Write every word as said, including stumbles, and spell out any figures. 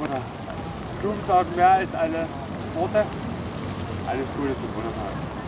oder Blumen sagen mehr als alle Worte. Alles Gute zum Muttertag.